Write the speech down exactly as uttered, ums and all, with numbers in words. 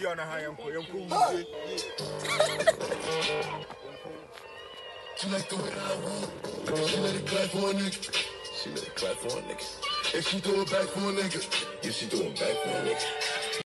video na ha yanko yanko wuze. She like the way that I walk. She let it clap for a nigga. She let it clap for a nigga. If she throw it back for a nigga. Yeah, she throw it back for a nigga.